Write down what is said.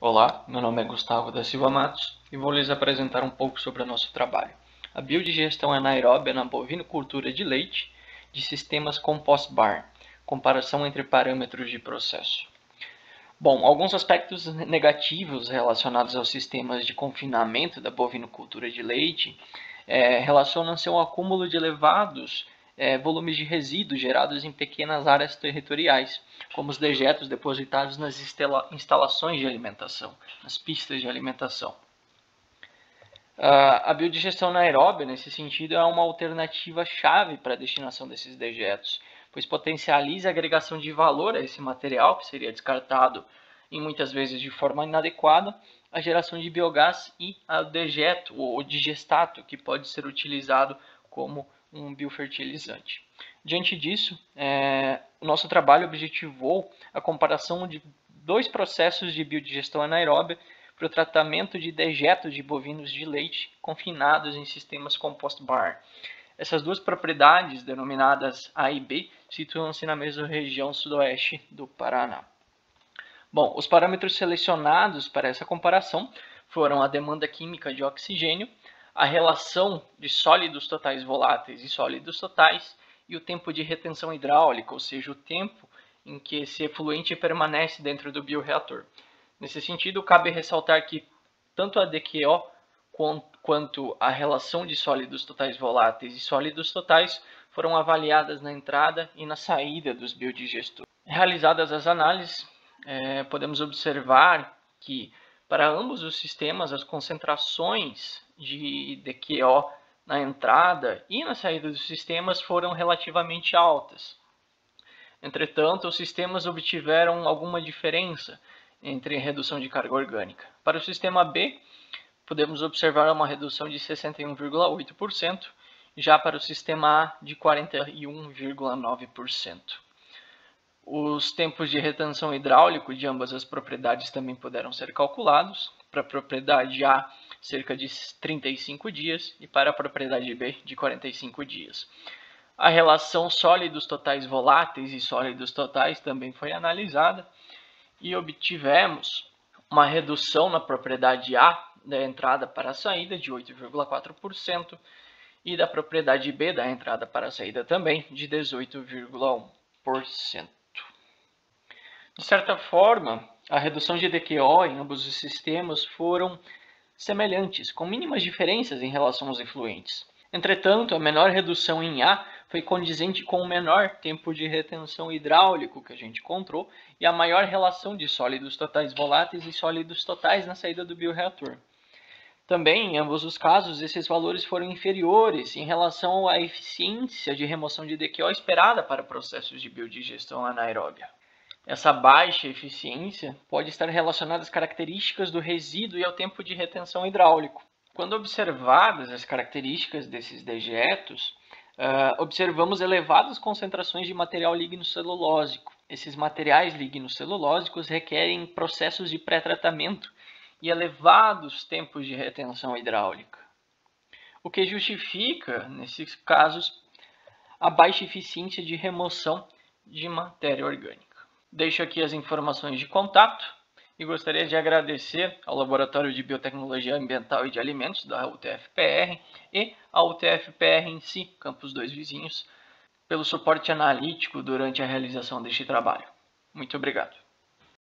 Olá, meu nome é Gustavo da Silva Matos e vou lhes apresentar um pouco sobre o nosso trabalho. A biodigestão anaeróbia na bovinocultura de leite de sistemas compost-bar, comparação entre parâmetros de processo. Bom, alguns aspectos negativos relacionados aos sistemas de confinamento da bovinocultura de leite relacionam-se ao acúmulo de elevados volumes de resíduos gerados em pequenas áreas territoriais, como os dejetos depositados nas instalações de alimentação, nas pistas de alimentação. A biodigestão anaeróbia, nesse sentido, é uma alternativa chave para a destinação desses dejetos, pois potencializa a agregação de valor a esse material, que seria descartado e muitas vezes de forma inadequada, a geração de biogás e o dejeto ou digestato, que pode ser utilizado como um biofertilizante. Diante disso, o nosso trabalho objetivou a comparação de dois processos de biodigestão anaeróbia para o tratamento de dejetos de bovinos de leite confinados em sistemas compost-bar. Essas duas propriedades, denominadas A e B, situam-se na mesma região sudoeste do Paraná. Bom, os parâmetros selecionados para essa comparação foram a demanda química de oxigênio, a relação de sólidos totais voláteis e sólidos totais e o tempo de retenção hidráulica, ou seja, o tempo em que esse efluente permanece dentro do bioreator. Nesse sentido, cabe ressaltar que tanto a DQO quanto a relação de sólidos totais voláteis e sólidos totais foram avaliadas na entrada e na saída dos biodigestores. Realizadas as análises, podemos observar que para ambos os sistemas as concentrações de DQO na entrada e na saída dos sistemas foram relativamente altas. Entretanto, os sistemas obtiveram alguma diferença entre redução de carga orgânica. Para o sistema B, podemos observar uma redução de 61,8%, já para o sistema A de 41,9%. Os tempos de retenção hidráulico de ambas as propriedades também puderam ser calculados. Para a propriedade A, cerca de 35 dias e para a propriedade B, de 45 dias. A relação sólidos totais voláteis e sólidos totais também foi analisada e obtivemos uma redução na propriedade A da entrada para a saída de 8,4% e da propriedade B da entrada para a saída também de 18,1%. De certa forma, a redução de DQO em ambos os sistemas foram semelhantes, com mínimas diferenças em relação aos efluentes. Entretanto, a menor redução em A foi condizente com o menor tempo de retenção hidráulico que a gente encontrou e a maior relação de sólidos totais voláteis e sólidos totais na saída do bioreator. Também, em ambos os casos, esses valores foram inferiores em relação à eficiência de remoção de DQO esperada para processos de biodigestão anaeróbia. Essa baixa eficiência pode estar relacionada às características do resíduo e ao tempo de retenção hidráulico. Quando observadas as características desses dejetos, observamos elevadas concentrações de material lignocelulósico. Esses materiais lignocelulósicos requerem processos de pré-tratamento e elevados tempos de retenção hidráulica, o que justifica, nesses casos, a baixa eficiência de remoção de matéria orgânica. Deixo aqui as informações de contato e gostaria de agradecer ao Laboratório de Biotecnologia Ambiental e de Alimentos da UTF-PR e ao UTF-PR em si, Campus 2 Vizinhos, pelo suporte analítico durante a realização deste trabalho. Muito obrigado.